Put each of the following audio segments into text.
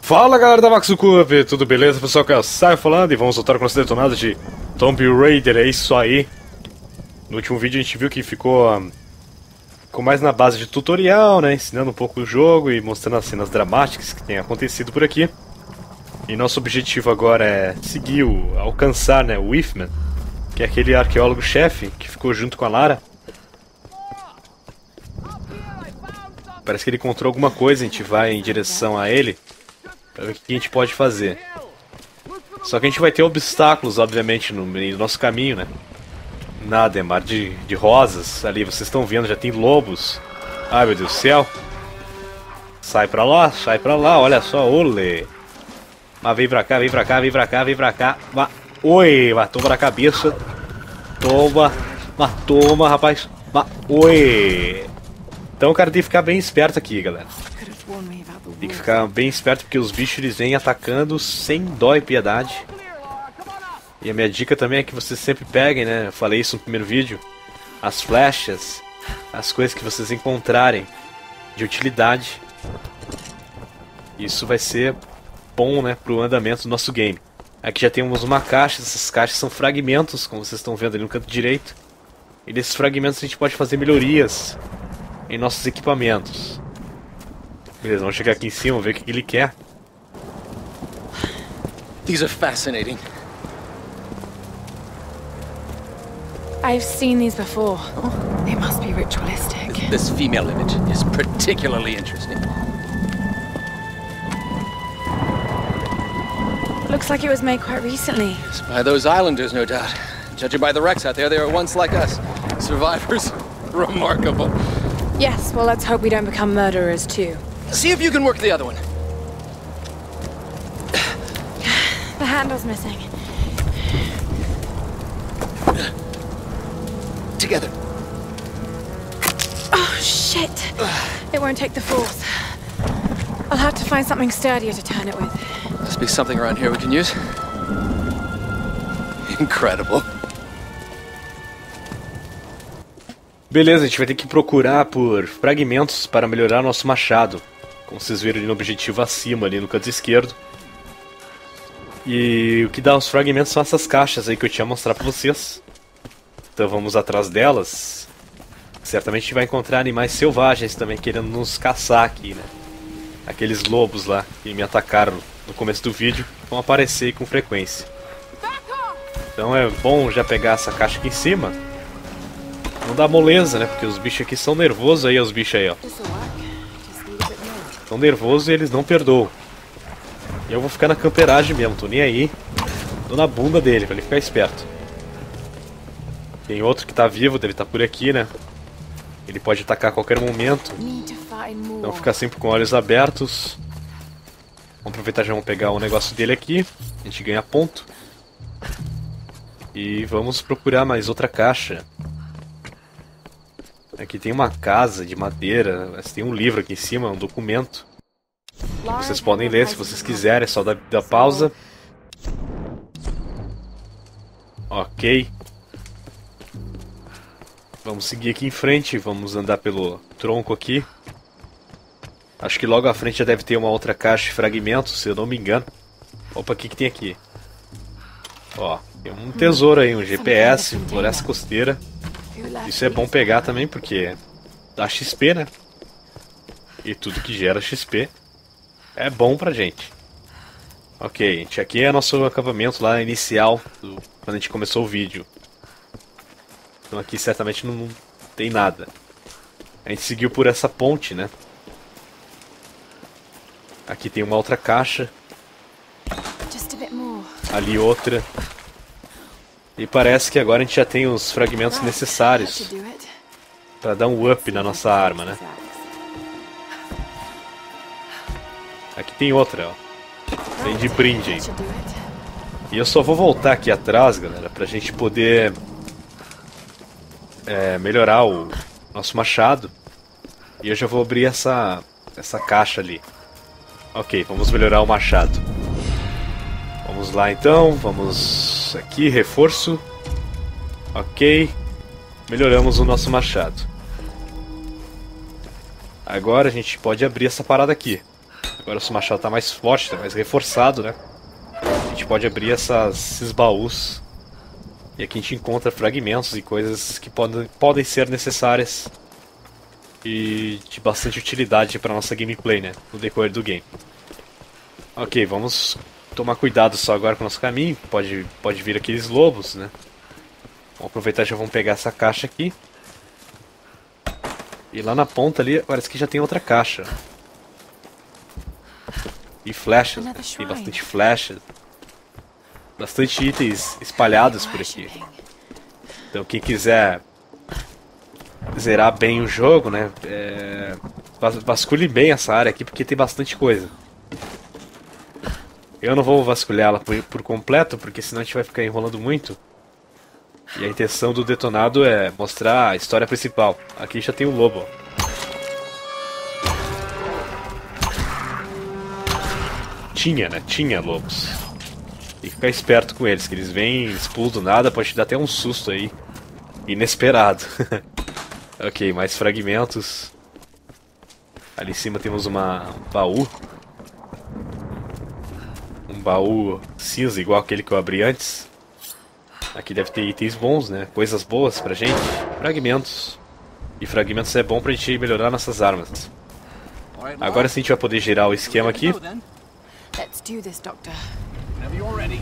Fala galera da Maxucup, tudo beleza? Pessoal, que eu saio falando e vamos voltar com a nossa detonada de Tomb Raider, é isso aí. No último vídeo a gente viu que ficou mais na base de tutorial, né? Ensinando um pouco o jogo e mostrando as cenas dramáticas que tem acontecido por aqui. E nosso objetivo agora é seguir, alcançar, né, o Whiffman, que é aquele arqueólogo-chefe que ficou junto com a Lara. Parece que ele encontrou alguma coisa, a gente vai em direção a ele para ver o que a gente pode fazer. Só que a gente vai ter obstáculos, obviamente, no meio do nosso caminho, né? Nada, é mar de rosas. Ali, vocês estão vendo, já tem lobos. Ai, meu Deus do céu. Sai pra lá, olha só, olê. Mas vem pra cá, vem pra cá, vem pra cá, vem pra cá. Oi, toma na cabeça. Toma, toma, rapaz. Oi. Então o cara tem que ficar bem esperto aqui, galera. Tem que ficar bem esperto porque os bichos eles vêm atacando sem dó e piedade. E a minha dica também é que vocês sempre peguem, né? Eu falei isso no primeiro vídeo. As flechas, as coisas que vocês encontrarem de utilidade. Isso vai ser bom, né, pro andamento do nosso game. Aqui já temos uma caixa, essas caixas são fragmentos, como vocês estão vendo ali no canto direito. E desses fragmentos a gente pode fazer melhorias em nossos equipamentos. Beleza, vamos chegar aqui em cima, ver o que ele quer. These are fascinating. I've seen these before. They must be ritualistic. This female image is particularly interesting. Looks like it was made quite recently. It's by those islanders, no doubt. Judging by the wrecks out there, they were once like us. Survivors. Remarkable. Yes, well, let's hope we don't become murderers too. See if you can work the other one. The handle's missing. Together. Oh, shit. It won't take the force. I'll have to find something sturdier to turn it with. Must be something around here we can use. Incredible. Beleza, a gente vai ter que procurar por fragmentos para melhorar nosso machado. Como vocês viram ali no objetivo acima, ali no canto esquerdo. E o que dá os fragmentos são essas caixas aí que eu tinha mostrado pra vocês. Então vamos atrás delas. Certamente a gente vai encontrar animais selvagens também querendo nos caçar aqui, né? Aqueles lobos lá que me atacaram no começo do vídeo vão aparecer com frequência. Então é bom já pegar essa caixa aqui em cima. Não dá moleza, né? Porque os bichos aqui são nervosos aí, os bichos aí, ó. São nervosos e eles não perdoam. E eu vou ficar na camperagem mesmo, tô nem aí. Tô na bunda dele, pra ele ficar esperto. Tem outro que tá vivo, deve estar por aqui, né? Ele pode atacar a qualquer momento. Então ficar sempre com olhos abertos. Vamos aproveitar, já vamos pegar um negócio dele aqui. A gente ganha ponto. E vamos procurar mais outra caixa. Aqui tem uma casa de madeira, mas tem um livro aqui em cima, um documento. Vocês podem ler se vocês quiserem, é só dar pausa. Ok. Vamos seguir aqui em frente, vamos andar pelo tronco aqui. Acho que logo à frente já deve ter uma outra caixa de fragmentos, se eu não me engano. Opa, o que tem aqui? Ó, tem um tesouro aí, um GPS, floresta costeira. Isso é bom pegar também porque dá XP, né? E tudo que gera XP é bom pra gente. Ok, gente, aqui é nosso acampamento lá inicial, quando a gente começou o vídeo. Então aqui certamente não tem nada. A gente seguiu por essa ponte, né? Aqui tem uma outra caixa. Ali outra. E parece que agora a gente já tem os fragmentos necessários para dar um up na nossa arma, né? Aqui tem outra, ó. Tem de brinde aí. E eu só vou voltar aqui atrás, galera, pra gente poder melhorar o nosso machado. E eu já vou abrir essa caixa ali. Ok, vamos melhorar o machado. Vamos lá então, vamos aqui, reforço. Ok, melhoramos o nosso machado. Agora a gente pode abrir essa parada aqui. Agora o machado tá mais forte, tá mais reforçado, né? A gente pode abrir esses baús. E aqui a gente encontra fragmentos e coisas que podem ser necessárias e de bastante utilidade para nossa gameplay, né? No decorrer do game. Ok, vamos tomar cuidado só agora com o nosso caminho. Pode vir aqueles lobos, né? Vamos aproveitar e já vamos pegar essa caixa aqui. E lá na ponta ali, parece que já tem outra caixa. E flechas, né? Tem bastante flechas. Bastante itens espalhados por aqui. Então quem quiser zerar bem o jogo, né? Vasculhe bem essa área aqui, porque tem bastante coisa. Eu não vou vasculhar ela por completo, porque senão a gente vai ficar enrolando muito. E a intenção do detonado é mostrar a história principal. Aqui já tem o lobo, ó. Tinha lobos. E ficar esperto com eles, que eles vêm, eles pulam do nada, pode te dar até um susto aí. Inesperado. Ok, mais fragmentos. Ali em cima temos um baú. Um baú cinza, igual aquele que eu abri antes. Aqui deve ter itens bons, né? Coisas boas pra gente. Fragmentos. E fragmentos é bom pra gente melhorar nossas armas. Agora sim a gente vai poder girar o esquema aqui. Let's do this, Doctor. Whenever you're ready.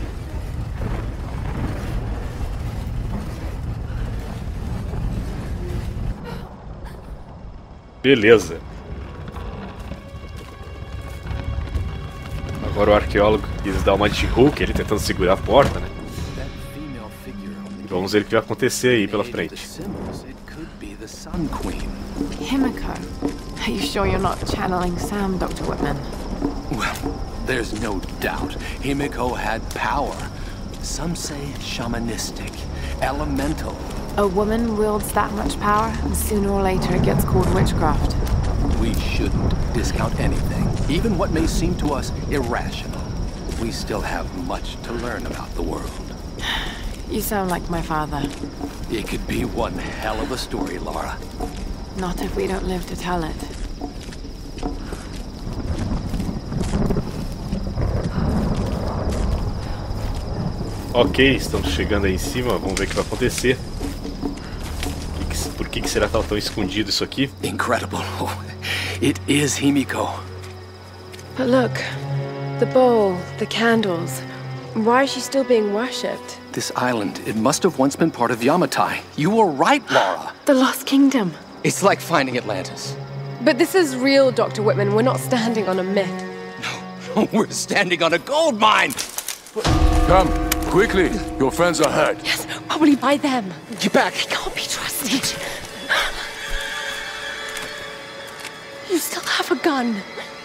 Beleza. Agora o arqueólogo quis dar uma de Hulk, ele tentando segurar a porta, né? E vamos ver o que vai acontecer aí pela frente. Himiko. Are you sure you're not channeling Sam, Dr. Whitman? Well, there's no doubt Himiko had power. Some say shamanistic, elemental. A woman wields that much power, and sooner or later it gets called witchcraft. We shouldn't discount anything, even what may seem to us irrational. We still have much to learn about the world. You sound like my father. It could be one hell of a story, Laura. Not if we don't live to tell it. Ok, estamos chegando aí em cima, vamos ver o que vai acontecer. Por que será que estava tão escondido isso aqui? Incredible. It is Himiko. But look, the bowl, the candles. Why is she still being worshipped? This island, it must have once been part of Yamatai. You were right, Laura. The Lost Kingdom. It's like finding Atlantis. But this is real, Dr. Whitman. We're not standing on a myth. No, we're standing on a gold mine. Come, quickly. Your friends are hurt. Yes, probably by them. Get back. They can't be trusted. You still have a gun.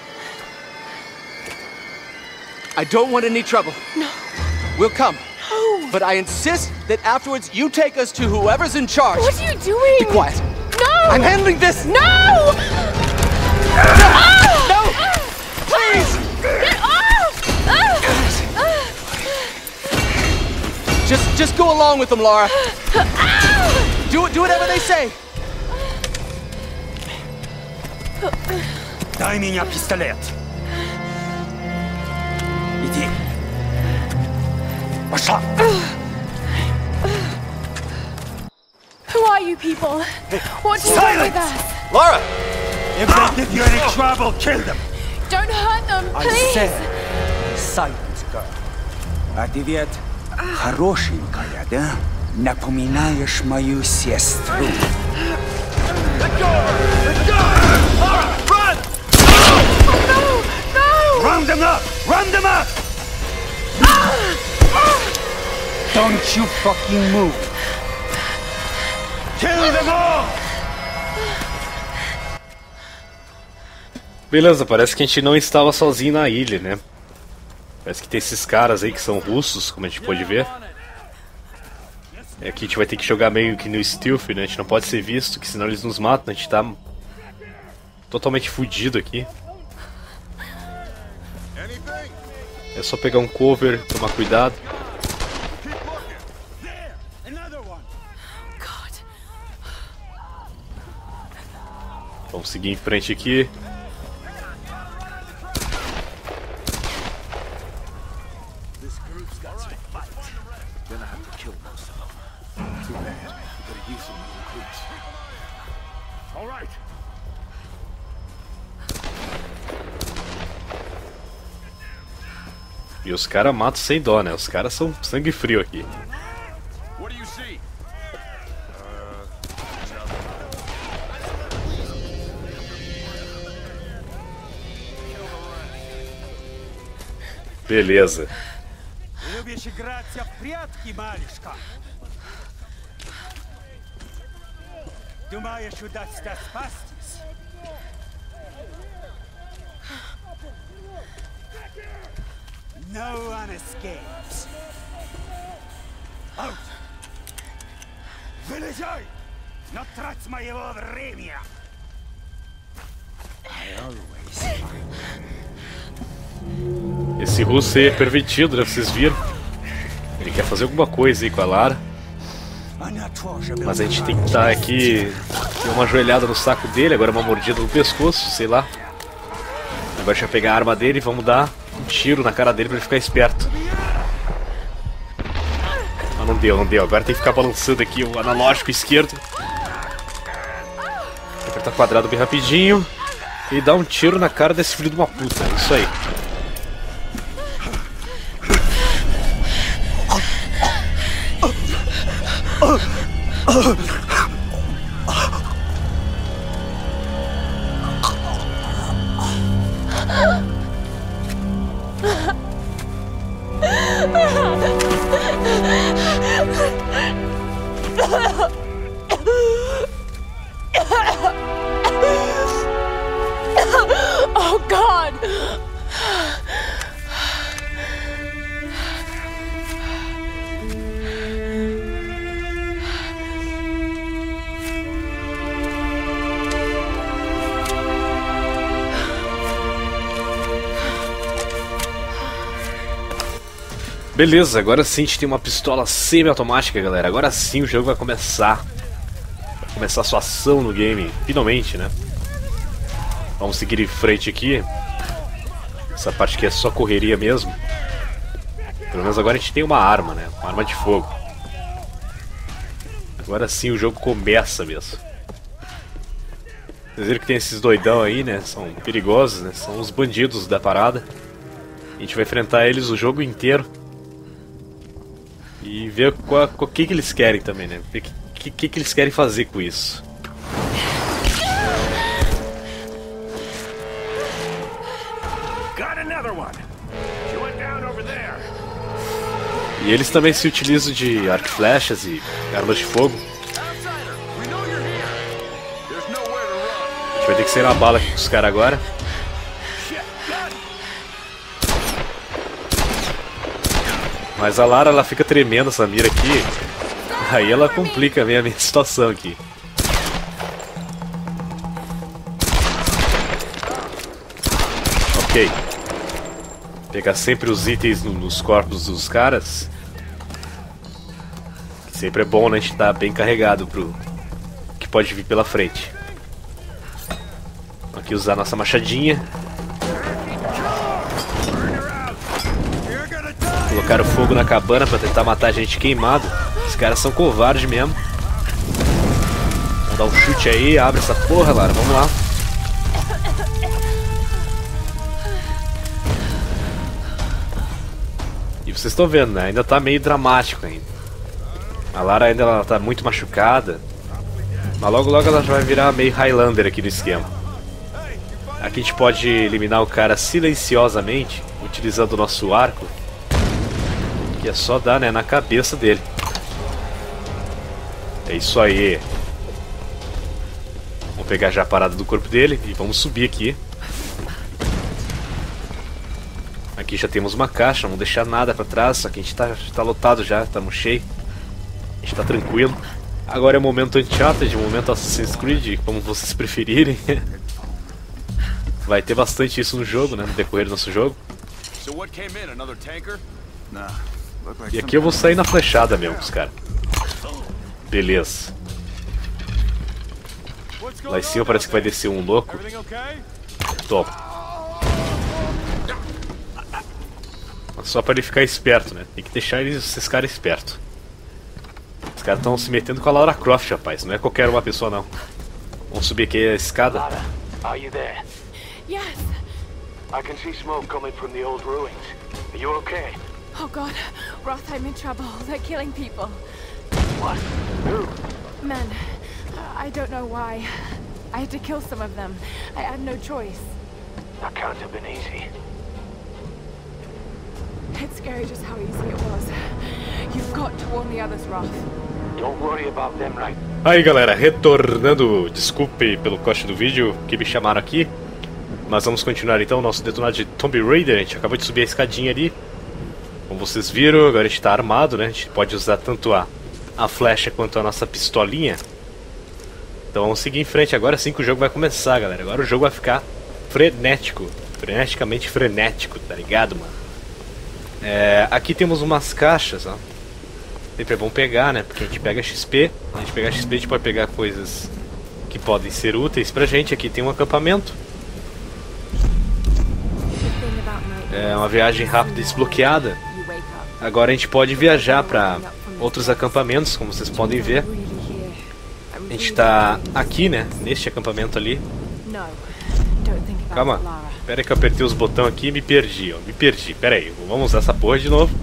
I don't want any trouble. No. We'll come. No. But I insist that afterwards you take us to whoever's in charge. What are you doing? Be quiet. No! I'm handling this. No! No! Please! Get off! Just go along with them, Laura. Do whatever they say. Дай меня пистолет. Иди. Пошла. Who are you people? What do you want with us? Laura! If they give you any trouble, kill them. Don't hurt them, I please! said, silence, girl. А ты ведь хорошенькая, да? Напоминаешь мою сестру. Let go! Let go! Laura, run! No! No! Round them up! Round them up! Don't you fucking move! Kill them all! Beleza, parece que a gente não estava sozinho na ilha, né? Parece que tem esses caras aí que são russos, como a gente pode ver. Aqui a gente vai ter que jogar meio que no stealth, né? A gente não pode ser visto, que senão eles nos matam. A gente tá totalmente fudido aqui. É só pegar um cover, tomar cuidado. Vamos seguir em frente aqui. That's right. Gonna have to kill most of them. Too bad. We could have used some new recruits. All right. E os caras matam sem dó, né? Os caras são sangue frio aqui. What do you see? Beleza. Любишь играться в прятки, малышка? Думаешь, удастся спастись? No one escapes. Out! Вылезай! Но трать моего времени! I always Esse russo aí é pervertido, né? Vocês viram? Ele quer fazer alguma coisa aí com a Lara. Mas a gente tem que estar aqui. Deu uma joelhada no saco dele, agora uma mordida no pescoço, sei lá. Agora a gente vai pegar a arma dele e vamos dar um tiro na cara dele pra ele ficar esperto. Ah, não deu, não deu. Agora tem que ficar balançando aqui o analógico esquerdo. Apertar quadrado bem rapidinho. E dar um tiro na cara desse filho de uma puta. É isso aí. Oh, God! Beleza, agora sim a gente tem uma pistola semi-automática, galera. Agora sim o jogo vai começar. Vai começar a sua ação no game, finalmente, né? Vamos seguir em frente aqui. Essa parte aqui é só correria mesmo. Pelo menos agora a gente tem uma arma, né? Uma arma de fogo. Agora sim o jogo começa mesmo. Vocês viram que tem esses doidão aí, né? São perigosos, né? São os bandidos da parada. A gente vai enfrentar eles o jogo inteiro. E ver o que eles querem também, né? Ver o que eles querem fazer com isso. Got another one. She went down over there. E eles também se utilizam de arco e flechas e armas de fogo. Outsider, we know you're here. There's nowhere to run. A gente vai ter que sair na bala aqui com os caras agora. Shit, gun. Mas a Lara, ela fica tremendo essa mira aqui. Aí ela complica bem a minha situação aqui. Ok. Pegar sempre os itens nos corpos dos caras. Que sempre é bom, né? A gente tá bem carregado pro que pode vir pela frente. Aqui usar nossa machadinha. Colocaram fogo na cabana pra tentar matar a gente queimado. Os caras são covardes mesmo. Vamos dar um chute aí, abre essa porra, Lara, vamos lá. E vocês estão vendo, né? Ainda tá meio dramático ainda. A Lara ainda ela tá muito machucada. Mas logo logo ela já vai virar meio Highlander aqui no esquema. Aqui a gente pode eliminar o cara silenciosamente, utilizando o nosso arco. Que é só dar, né, na cabeça dele. É isso aí. Vamos pegar já a parada do corpo dele e vamos subir aqui. Aqui já temos uma caixa, não vamos deixar nada pra trás. Só que a gente tá lotado já, estamos cheio. A gente tá tranquilo. Agora é o momento Uncharted, o momento Assassin's Creed, como vocês preferirem. Vai ter bastante isso no jogo, né, no decorrer do nosso jogo. So what came in? Another tanker? Nah. E aqui eu vou sair na flechada mesmo, os caras. Beleza. Lá em cima parece que vai descer um louco. Everything okay? Toma. Só pra ele ficar esperto, né? Tem que deixar esses caras espertos. Os caras estão se metendo com a Lara Croft, rapaz. Não é qualquer uma pessoa, não. Vamos subir aqui a escada. Lara, are you there? Yes. I can see smoke coming from the old ruins. Are you okay? Oh God, Roth, I'm in trouble. They're killing people. What? Who? Men. I don't know why. I had to kill some of them. I had no choice. That can't have been easy. It's scary just how easy it was. You've got to warn the others, Roth. Don't worry about them right. Aí galera, retornando, desculpe pelo corte do vídeo que me chamaram aqui, mas vamos continuar então o nosso detonado de Tomb Raider. A gente acabou de subir a escadinha ali, como vocês viram. Agora a gente está armado, né? A gente pode usar tanto a flecha quanto a nossa pistolinha. Então vamos seguir em frente agora, sim que o jogo vai começar, galera. Agora o jogo vai ficar frenético, freneticamente frenético, tá ligado, mano? Aqui temos umas caixas, ó. Sempre é bom pegar, né? Porque a gente pega XP. A gente pegar XP, a gente pode pegar coisas que podem ser úteis pra gente. Aqui tem um acampamento. É uma viagem rápida e desbloqueada. Agora a gente pode viajar pra outros acampamentos, como vocês podem ver. A gente tá aqui, né? Neste acampamento ali. Calma. Pera aí que eu apertei os botões aqui e me perdi, ó. Me perdi. Pera aí. Vamos usar essa porra de novo.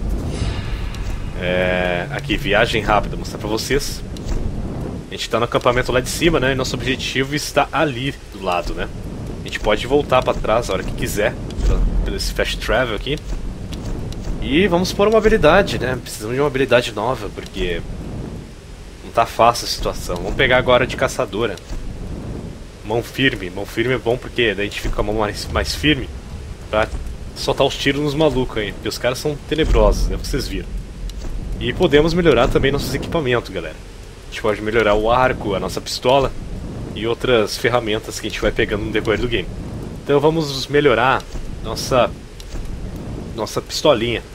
Aqui, viagem rápida, vou mostrar pra vocês. A gente tá no acampamento lá de cima, né? E nosso objetivo está ali do lado, né? A gente pode voltar pra trás a hora que quiser, pelo esse fast travel aqui. E vamos pôr uma habilidade, né? Precisamos de uma habilidade nova, porque não tá fácil a situação. Vamos pegar agora de caçadora. Mão firme. Mão firme é bom porque daí a gente fica com a mão mais firme pra soltar os tiros nos malucos aí. Porque os caras são tenebrosos, né? Vocês viram. E podemos melhorar também nossos equipamentos, galera. A gente pode melhorar o arco, a nossa pistola e outras ferramentas que a gente vai pegando no decorrer do game. Então vamos melhorar nossa pistolinha.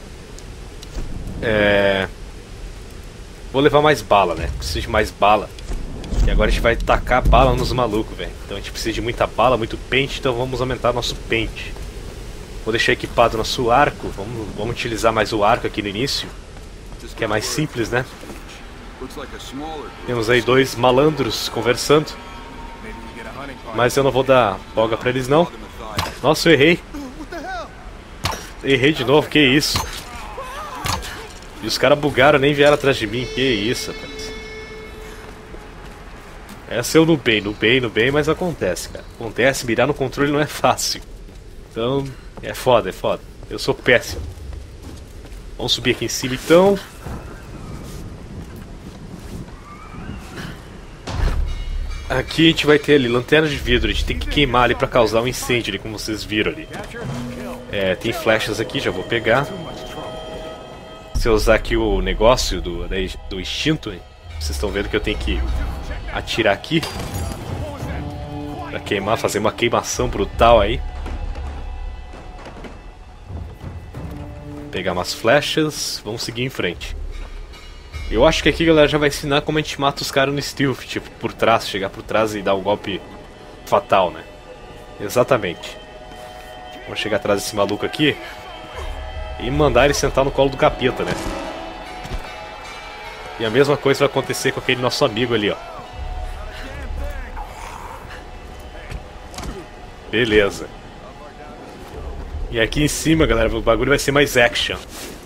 Vou levar mais bala, né? Preciso de mais bala. E agora a gente vai tacar bala nos malucos, velho. Então a gente precisa de muita bala, muito pente, então vamos aumentar nosso pente. Vou deixar equipado nosso arco. Vamos utilizar mais o arco aqui no início, que é mais simples, né? Temos aí dois malandros conversando, mas eu não vou dar folga pra eles não. Nossa, eu errei. Errei de novo, que isso? E os caras bugaram, nem vieram atrás de mim. Que isso, rapaz. Essa eu não bem, mas acontece, cara. Acontece, mirar no controle não é fácil. Então, é foda. Eu sou péssimo. Vamos subir aqui em cima então. Aqui a gente vai ter ali lanterna de vidro. A gente tem que queimar ali pra causar um incêndio ali, como vocês viram ali. Tem flechas aqui, já vou pegar. Se eu usar aqui o negócio do instinto, vocês estão vendo que eu tenho que atirar aqui pra queimar, fazer uma queimação brutal aí. Pegar umas flechas, vamos seguir em frente. Eu acho que aqui, galera, já vai ensinar como a gente mata os caras no stealth, tipo, por trás, chegar por trás e dar um golpe fatal, né? Exatamente. Vamos chegar atrás desse maluco aqui e mandar ele sentar no colo do capeta, né? E a mesma coisa vai acontecer com aquele nosso amigo ali, ó. Beleza. E aqui em cima, galera, o bagulho vai ser mais action.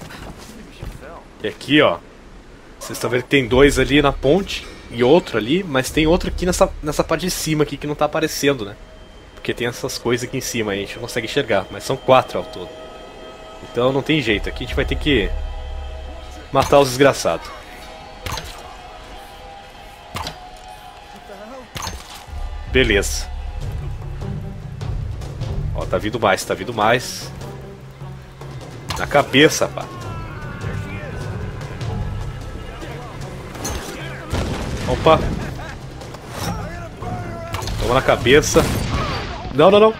E aqui, ó, vocês estão vendo que tem dois ali na ponte e outro ali, mas tem outro aqui nessa parte de cima aqui que não tá aparecendo, né? Porque tem essas coisas aqui em cima, a gente não consegue enxergar, mas são 4 ao todo. Então não tem jeito, aqui a gente vai ter que matar os desgraçados. Beleza. Ó, tá vindo mais. Na cabeça, pá. Opa. Toma na cabeça. Não.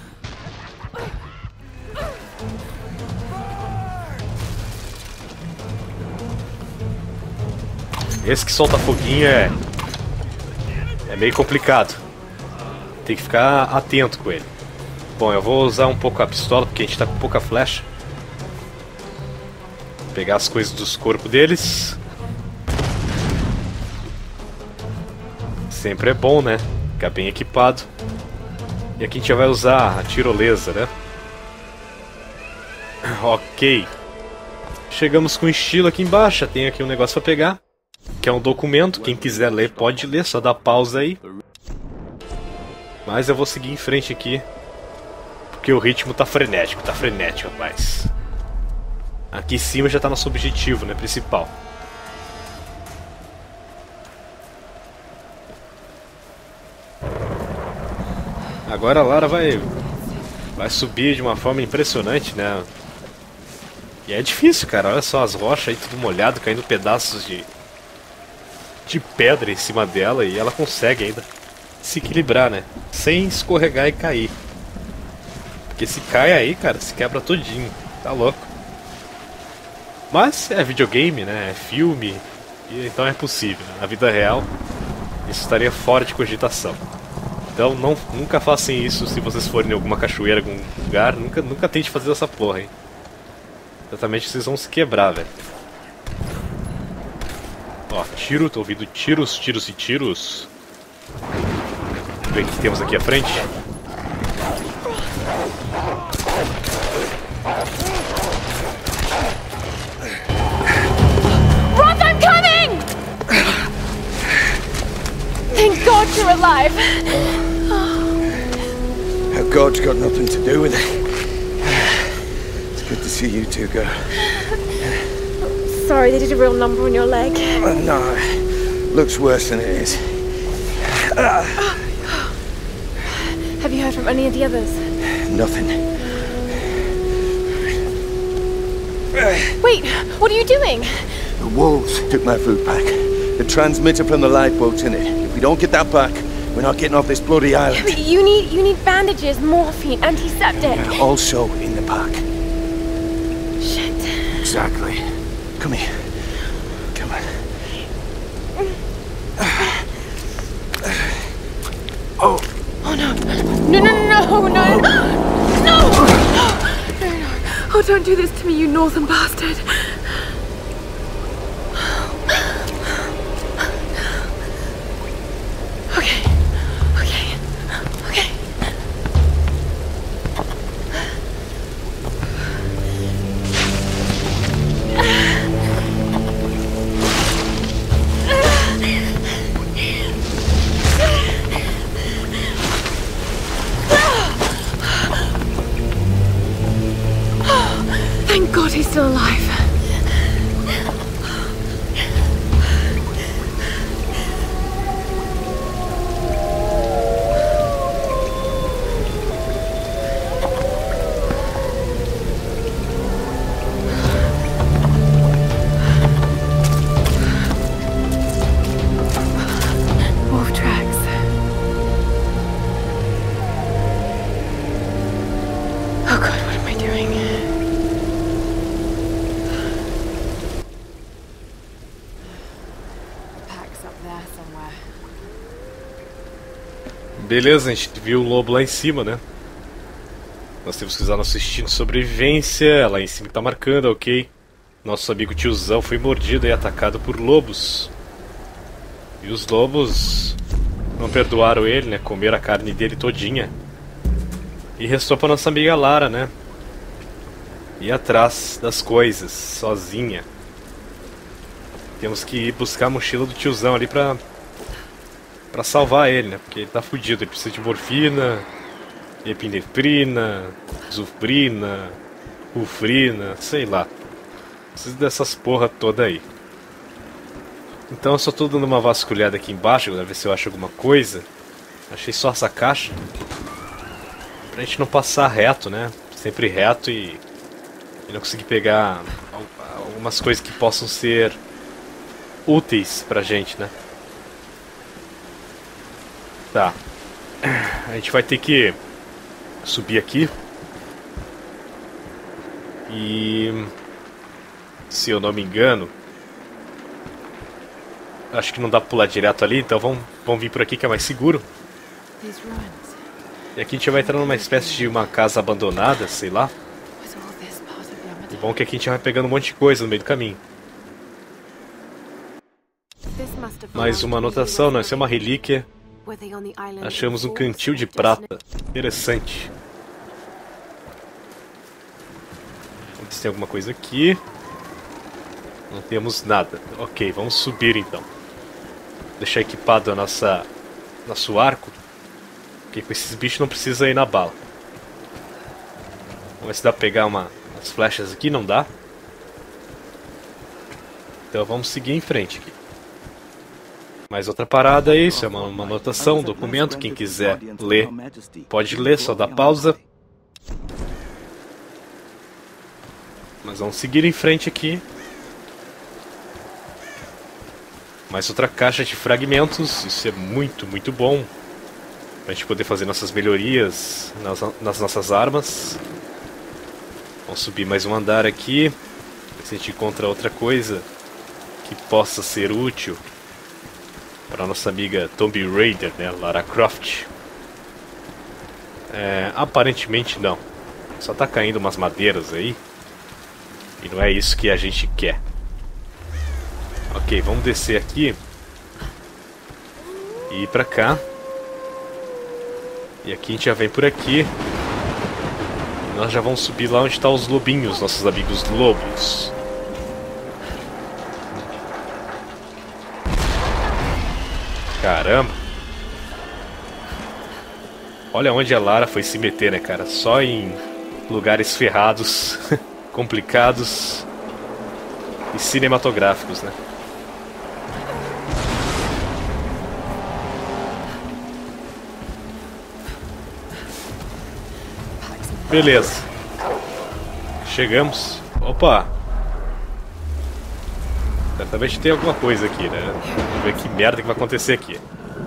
Esse que solta foguinho é meio complicado. Tem que ficar atento com ele. Bom, eu vou usar um pouco a pistola porque a gente tá com pouca flecha. Pegar as coisas dos corpos deles. Sempre é bom, né? Ficar bem equipado. E aqui a gente já vai usar a tirolesa, né? Ok. Chegamos com estilo aqui embaixo. Tem aqui um negócio pra pegar, que é um documento. Quem quiser ler pode ler, só dá pausa aí. Mas eu vou seguir em frente aqui, porque o ritmo tá frenético, rapaz. Aqui em cima já tá nosso objetivo, né, principal. Agora a Lara vai subir de uma forma impressionante, né? E é difícil, cara. Olha só as rochas aí, tudo molhado, caindo pedaços de pedra em cima dela. E ela consegue ainda se equilibrar, né? Sem escorregar e cair. Porque se cai aí, cara, se quebra todinho. Tá louco. Mas é videogame, né? É filme. E então é possível, né? Na vida real, isso estaria fora de cogitação. Então nunca façam isso se vocês forem em alguma cachoeira, algum lugar. Nunca tente fazer essa porra, hein? Exatamente, vocês vão se quebrar, velho. Ó, tiro, tô ouvindo tiros, tiros e tiros. Vamos ver o que temos aqui à frente. Roth, I'm coming! Thank God you're alive. God's got nothing to do with it. It's good to see you two go. Sorry, they did a real number on your leg. No, looks worse than it is. Have you heard from any of the others? Nothing. Wait, what are you doing? The wolves took my food pack. The transmitter from the lifeboat's in it. If we don't get that back, we're not getting off this bloody island. But you need bandages, morphine, antiseptic. Also in the pack. Shit. Exactly. Come here. Come on. Oh. Oh no. No, no, no, no, no. No! No, no. Oh, don't do this to me, you northern bastard. Okay. Okay. Okay. Thank God he's still alive. Wolf tracks. Oh God, what am I doing? Beleza, a gente viu o lobo lá em cima, né? Nós temos que usar nosso instinto de sobrevivência. Lá em cima que tá marcando, ok. Nosso amigo tiozão foi mordido e atacado por lobos. E os lobos não perdoaram ele, né? Comeram a carne dele todinha. E restou pra nossa amiga Lara, né? Ir atrás das coisas, sozinha. Temos que ir buscar a mochila do tiozão ali pra salvar ele, né? Porque ele tá fudido, ele precisa de morfina, epinefrina, zufrina, rufrina, sei lá. Precisa dessas porra toda aí. Então eu só tô dando uma vasculhada aqui embaixo pra ver se eu acho alguma coisa. Achei só essa caixa. Pra gente não passar reto, né? Sempre reto e não conseguir pegar algumas coisas que possam ser úteis pra gente, né? Tá. A gente vai ter que subir aqui. E se eu não me engano, acho que não dá pra pular direto ali, então vamos vir por aqui que é mais seguro. E aqui a gente vai entrar numa espécie de uma casa abandonada, sei lá. E bom que aqui a gente vai pegando um monte de coisa no meio do caminho. Mais uma anotação, não, isso é uma relíquia. Achamos um cantil de prata. Interessante. Vamos ver se tem alguma coisa aqui. Não temos nada. Ok, vamos subir então. Deixar equipado nosso arco. Porque com esses bichos não precisa ir na bala. Vamos ver se dá pra pegar umas flechas aqui, não dá. Então vamos seguir em frente aqui. Mais outra parada é isso, é uma anotação, um documento, quem quiser ler, pode ler, só dá pausa. Mas vamos seguir em frente aqui. Mais outra caixa de fragmentos, isso é muito, muito bom. Pra gente poder fazer nossas melhorias nas nossas armas. Vamos subir mais um andar aqui, ver se a gente encontra outra coisa que possa ser útil para nossa amiga Tomb Raider, né, Lara Croft. Aparentemente não. Só tá caindo umas madeiras aí. E não é isso que a gente quer. Ok, vamos descer aqui. E ir pra cá. E aqui a gente já vem por aqui. E nós já vamos subir lá onde estão os lobinhos, nossos amigos lobos. Caramba. Olha onde a Lara foi se meter, né, cara? Só em lugares ferrados, complicados e cinematográficos, né? Beleza. Chegamos. Opa! Certamente tem alguma coisa aqui, né? Vamos ver que merda que vai acontecer aqui.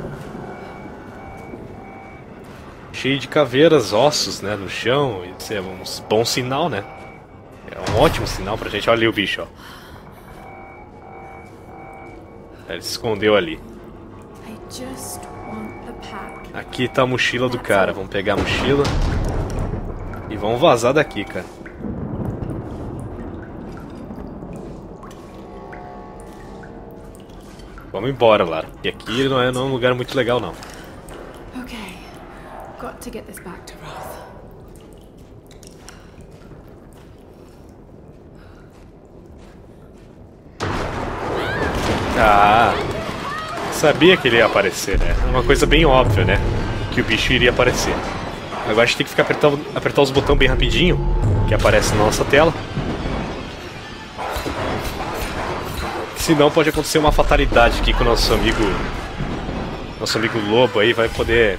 Cheio de caveiras, ossos, né, no chão. Isso é um bom sinal, né? É um ótimo sinal pra gente. Olha ali o bicho, ó. Ele se escondeu ali. Aqui tá a mochila do cara. Vamos pegar a mochila e vamos vazar daqui, cara. Vamos embora, Lara. E aqui não é um lugar muito legal, não. Okay, got to get this back to Roth. Ah, sabia que ele ia aparecer, né? É uma coisa bem óbvia, né? Que o bicho iria aparecer. Agora a gente tem que ficar apertar os botões bem rapidinho, que aparece na nossa tela. Senão pode acontecer uma fatalidade aqui com o nosso amigo lobo aí, vai poder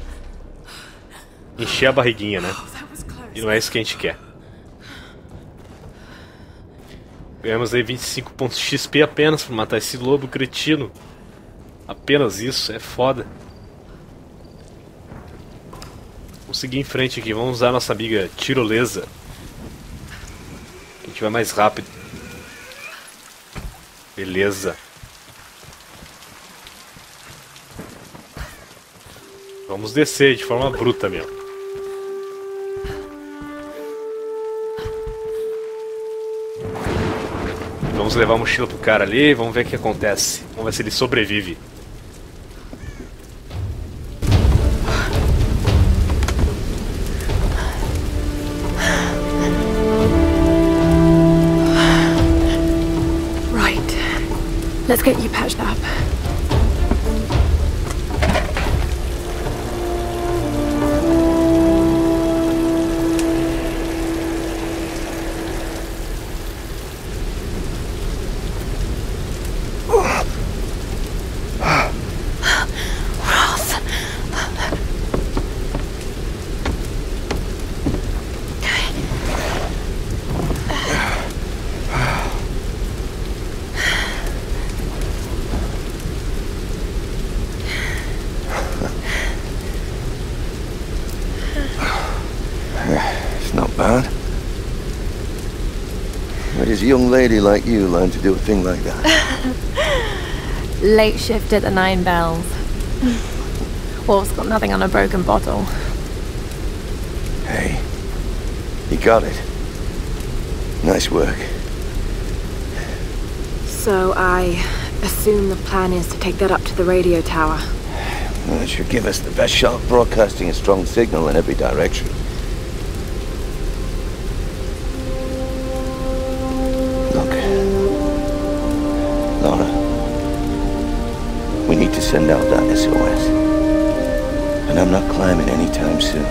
encher a barriguinha, né? E não é isso que a gente quer. Ganhamos aí 25 pontos XP apenas pra matar esse lobo cretino. Apenas isso, é foda. Vamos seguir em frente aqui, vamos usar a nossa amiga tirolesa. A gente vai mais rápido. Beleza. Vamos descer de forma bruta mesmo. Vamos levar a mochila pro cara ali, vamos ver o que acontece. Vamos ver se ele sobrevive. Let's get you patched up. Where does a young lady like you learn to do a thing like that? Late shift at the Nine Bells. Wolf's got nothing on a broken bottle. Hey, he got it. Nice work. So I assume the plan is to take that up to the radio tower. Well, it should give us the best shot of broadcasting a strong signal in every direction. Look. Laura. We need to send out that SOS. And I'm not climbing anytime soon.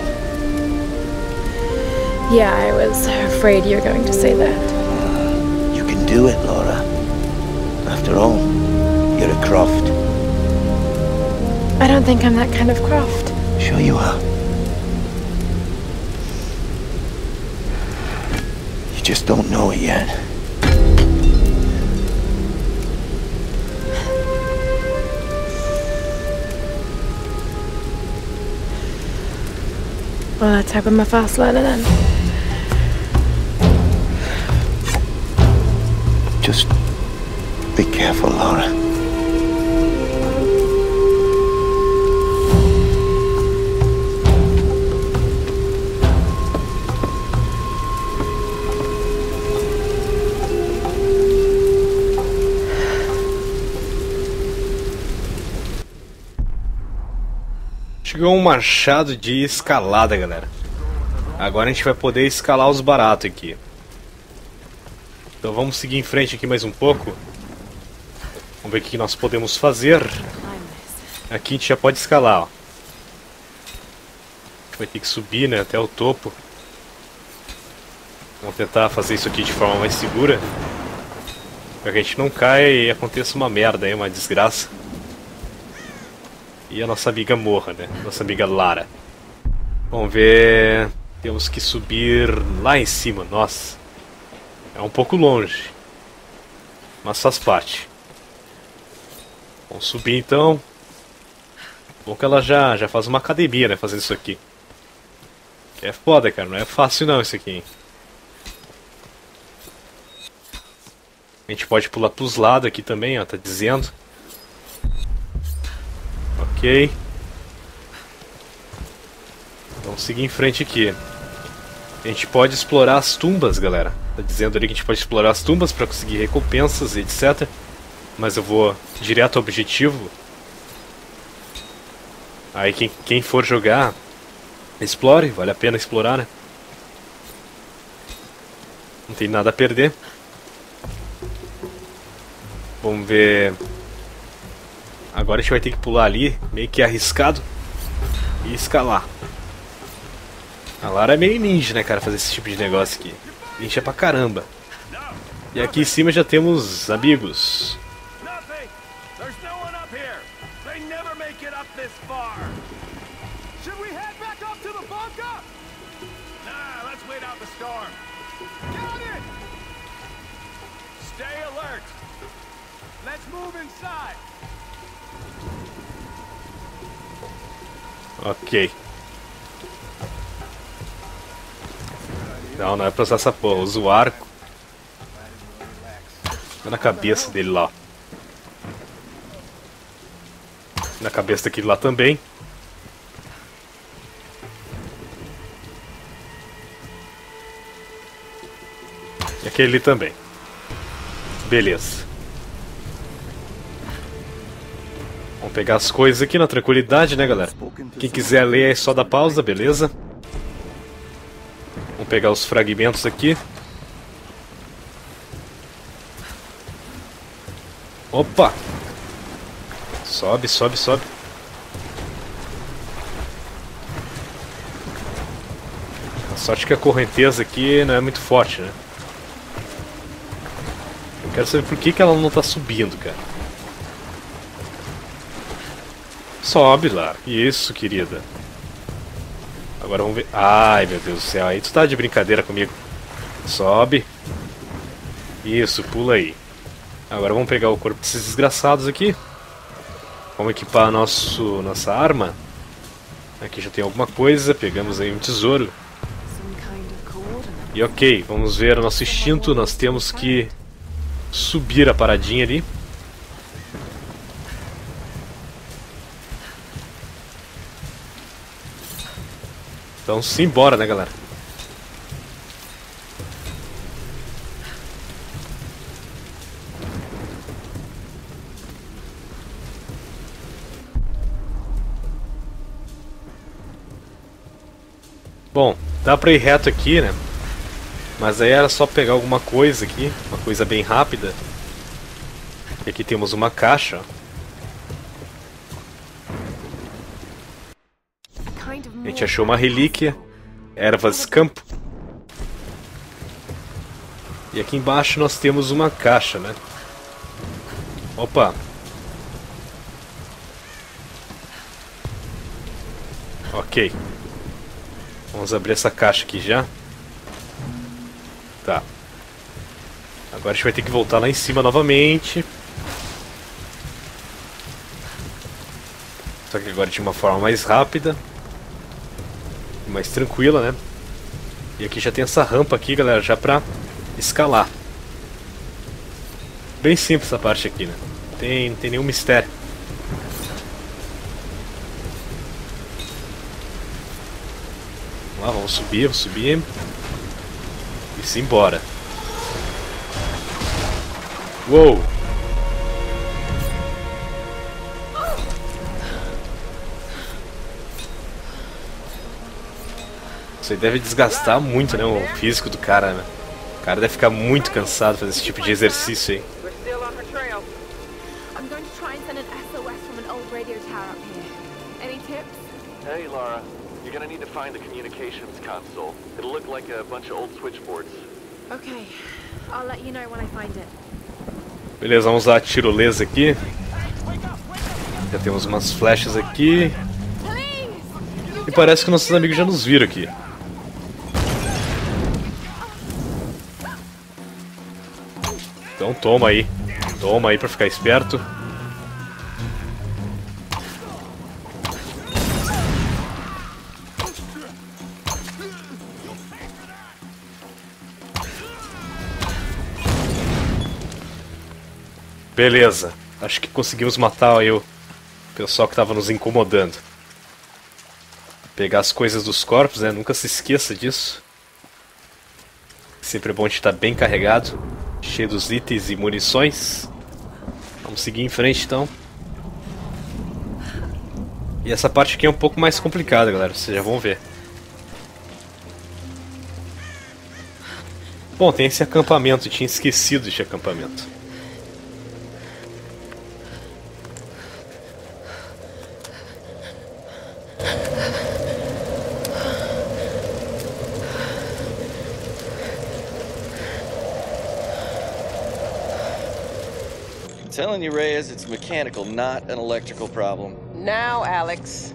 Yeah, I was afraid you were going to say that. You can do it, Laura. After all, you're a Croft. I don't think I'm that kind of Croft. Sure you are. You just don't know it yet. Well, let's hope I'm a fast learner then. Just be careful, Laura. Chegou um machado de escalada, galera. Agora a gente vai poder escalar os baratos aqui. Então vamos seguir em frente aqui mais um pouco. Vamos ver o que nós podemos fazer. Aqui a gente já pode escalar, ó. A gente vai ter que subir, né, até o topo. Vamos tentar fazer isso aqui de forma mais segura, para que a gente não caia e aconteça uma merda aí, uma desgraça. E a nossa amiga morra, né? Nossa amiga Lara. Vamos ver... Temos que subir lá em cima, nossa. É um pouco longe, mas faz parte. Vamos subir então. Bom que ela já faz uma academia, né, fazendo isso aqui. É foda, cara, não é fácil não isso aqui, hein? A gente pode pular pros lados aqui também, ó, tá dizendo. Ok. Vamos seguir em frente aqui. A gente pode explorar as tumbas, galera. Tá dizendo ali que a gente pode explorar as tumbas para conseguir recompensas e etc. Mas eu vou direto ao objetivo. Aí quem for jogar, explore, vale a pena explorar, né? Não tem nada a perder. Vamos ver... Agora a gente vai ter que pular ali, meio que arriscado, e escalar. A Lara é meio ninja, né, cara, fazer esse tipo de negócio aqui. Ninja pra caramba. E aqui em cima já temos amigos. Ok. Não é pra usar essa porra, usa o arco. Tá na cabeça dele lá. Na cabeça daquele lá também. E aquele ali também. Beleza. Vamos pegar as coisas aqui na tranquilidade, né, galera? Quem quiser ler aí só dá pausa, beleza? Vamos pegar os fragmentos aqui. Opa! Sobe, sobe, sobe. A sorte que a correnteza aqui não é muito forte, né? Eu quero saber por que ela não tá subindo, cara. Sobe lá. Isso, querida. Agora vamos ver... Ai, meu Deus do céu. Aí tu tá de brincadeira comigo. Sobe. Isso, pula aí. Agora vamos pegar o corpo desses desgraçados aqui. Vamos equipar nossa arma. Aqui já tem alguma coisa. Pegamos aí um tesouro. E ok, vamos ver o nosso instinto. Nós temos que subir a paradinha ali. Então simbora, né, galera? Bom, dá pra ir reto aqui, né? Mas aí era só pegar alguma coisa aqui, uma coisa bem rápida. E aqui temos uma caixa. A gente achou uma relíquia, ervas campo. E aqui embaixo nós temos uma caixa, né? Opa! Ok. Vamos abrir essa caixa aqui já. Tá. Agora a gente vai ter que voltar lá em cima novamente. Só que agora de uma forma mais rápida. Mais tranquila, né? E aqui já tem essa rampa aqui, galera, já pra escalar. Bem simples essa parte aqui, né? Não tem nenhum mistério. Vamos lá, vamos subir, E simbora. Uou! Isso aí deve desgastar muito, né, o físico do cara, né? O cara deve ficar muito cansado fazer esse tipo de exercício aí. I'm going to try and send an SOS from an old radio tower up here. Any tips? Hey, Lara. You're gonna need to find the communications console. It'll look like a bunch of old switchboards. Okay. I'll let you know when I find it. Beleza, vamos usar a tirolesa aqui. Já temos umas flechas aqui. E parece que nossos amigos já nos viram aqui. Então toma aí. Toma aí pra ficar esperto. Beleza. Acho que conseguimos matar aí o pessoal que estava nos incomodando. Pegar as coisas dos corpos, né? Nunca se esqueça disso. Sempre é bom de estar bem carregado, cheio dos itens e munições. Vamos seguir em frente então. E essa parte aqui é um pouco mais complicada, galera. Vocês já vão ver. Bom, tem esse acampamento. Eu tinha esquecido desse acampamento. Telling you, Reyes, it's mechanical, not an electrical problem. Now, Alex.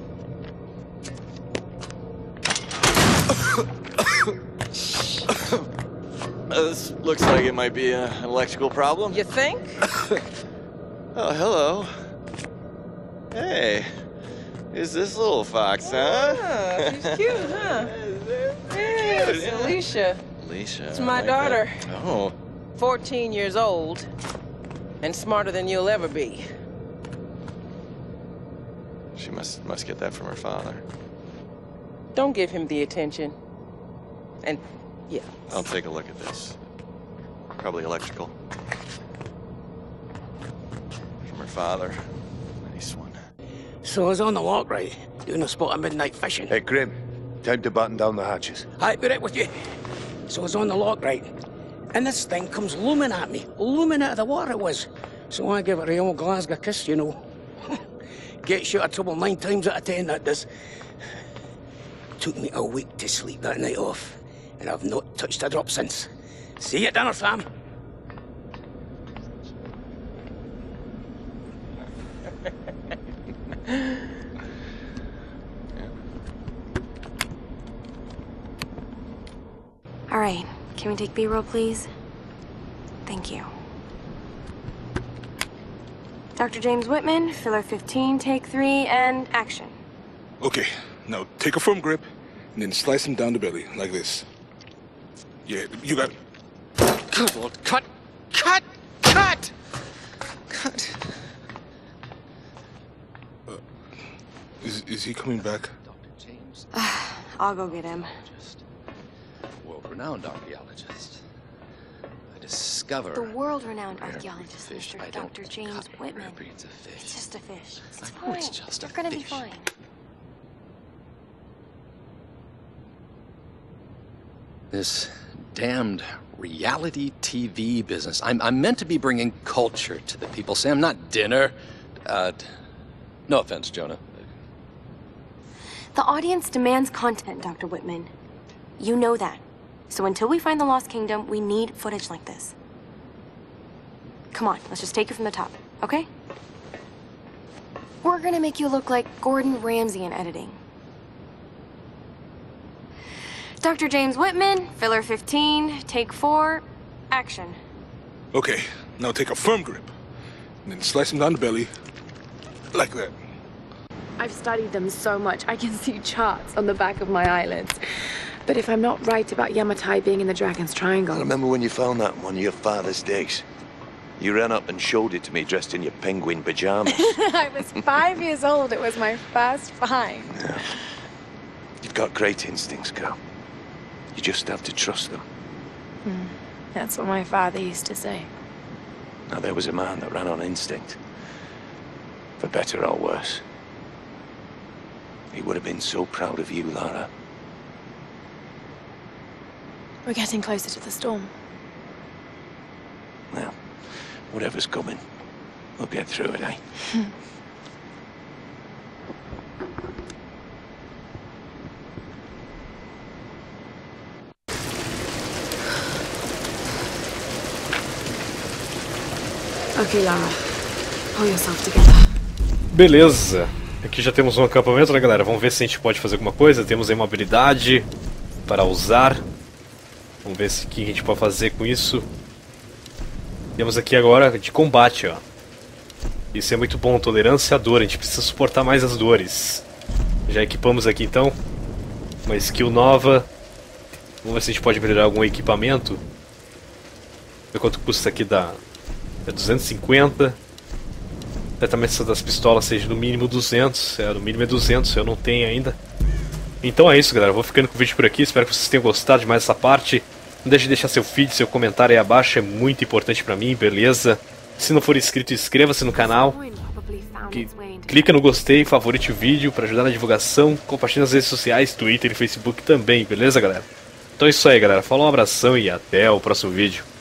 This looks like it might be an electrical problem. You think? Oh, hello. Hey, who's this little fox, huh? Oh, she's cute, huh? Yes, yeah. Alicia. Alicia. It's my I like daughter. that. Oh. 14 years old. And smarter than you'll ever be. She must get that from her father. Don't give him the attention. And, yeah. I'll take a look at this. Probably electrical. From her father. Nice one. So I was on the lock, right? Doing a spot of midnight fishing. Hey, Grim. Time to batten down the hatches. I'd be right with you. So I was on the lock, right? And this thing comes looming at me. Looming out of the water it was. So I give it a old Glasgow kiss, you know. Gets you out of trouble 9 times out of 10, that does. Took me a week to sleep that night off. And I've not touched a drop since. See you at dinner, fam. All right. Can we take B-roll, please? Thank you. Dr. James Whitman, filler 15, take 3, and action. Okay, now take a firm grip, and then slice him down the belly, like this. Yeah, you got it. Good Lord, cut! Cut! Cut! Cut! Is he coming back? Dr. James. I'll go get him. World-renowned archaeologist. I discover... The world-renowned rare archaeologist, fish. Mr. I don't Dr. James cut Whitman. rare breeds of fish. It's just a fish. It's I fine. know it's just You're a gonna be fish. fine. This damned reality TV business. I'm meant to be bringing culture to the people, Sam, not dinner. No offense, Jonah. The audience demands content, Dr. Whitman. You know that. So until we find the Lost Kingdom, we need footage like this. Come on, let's just take it from the top, okay? We're gonna make you look like Gordon Ramsay in editing. Dr. James Whitman, filler 15, take 4, action. Okay, now take a firm grip. And then slice him down the belly. Like that. I've studied them so much, I can see charts on the back of my eyelids. But if I'm not right about Yamatai being in the Dragon's Triangle... I remember when you found that on one of your father's digs. You ran up and showed it to me dressed in your penguin pajamas. I was 5 years old. It was my first find. Yeah. You've got great instincts, girl. You just have to trust them. That's what my father used to say. Now, there was a man that ran on instinct. For better or worse. He would have been so proud of you, Lara. We're getting closer to the storm. Now, whatever's coming, we'll get through it, eh? Okay, Lara. Pull yourself together. Beleza. Aqui já temos um acampamento, né, galera? Vamos ver se a gente pode fazer alguma coisa. Temos aí uma habilidade para usar. Vamos ver o que a gente pode fazer com isso. Temos aqui agora de combate, ó. Isso é muito bom, tolerância à dor. A gente precisa suportar mais as dores. Já equipamos aqui então uma skill nova. Vamos ver se a gente pode melhorar algum equipamento. Ver quanto custa aqui da... É 250. Tratamento das pistolas seja no mínimo 200. No mínimo é 200, eu não tenho ainda. Então é isso, galera. Eu vou ficando com o vídeo por aqui. Espero que vocês tenham gostado de mais essa parte. Não deixe de deixar seu feed, seu comentário aí abaixo. É muito importante pra mim, beleza? Se não for inscrito, inscreva-se no canal. Clica no gostei, favorite o vídeo para ajudar na divulgação. Compartilhe nas redes sociais, Twitter e Facebook também, beleza, galera? Então é isso aí, galera. Falou, um abração e até o próximo vídeo.